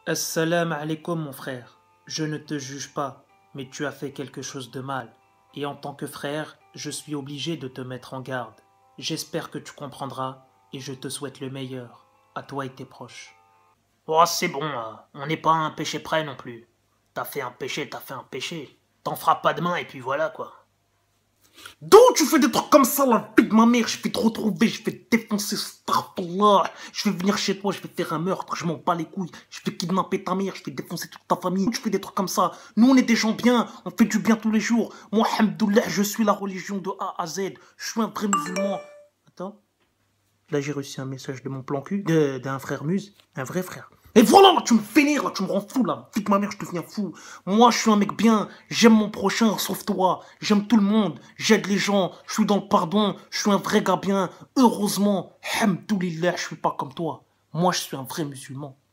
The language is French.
Assalamu alaikum mon frère. Je ne te juge pas, mais tu as fait quelque chose de mal. Et en tant que frère, je suis obligé de te mettre en garde. J'espère que tu comprendras et je te souhaite le meilleur, à toi et tes proches. Oh, c'est bon, on n'est pas à un péché près non plus. T'as fait un péché, t'as fait un péché. T'en feras pas demain et puis voilà quoi. D'où tu fais des trucs comme ça, la vie de ma mère? Je vais te retrouver, je vais te défoncer, astaghfirullah. Je vais venir chez toi, je vais faire un meurtre, je m'en bats les couilles. Je vais kidnapper ta mère, je vais défoncer toute ta famille. Tu fais des trucs comme ça. Nous, on est des gens bien, on fait du bien tous les jours. Moi, alhamdoulilah, je suis la religion de A à Z. Je suis un vrai musulman. Attends. Là, j'ai reçu un message de mon plan cul, d'un frère Muse, un vrai frère. Et voilà, là, tu me vénères, là, tu me rends fou, là. Vite, ma mère, je deviens fou. Moi, je suis un mec bien, j'aime mon prochain, sauf toi. J'aime tout le monde, j'aide les gens, je suis dans le pardon, je suis un vrai gars bien. Heureusement, alhamdoulilah, je suis pas comme toi. Moi, je suis un vrai musulman.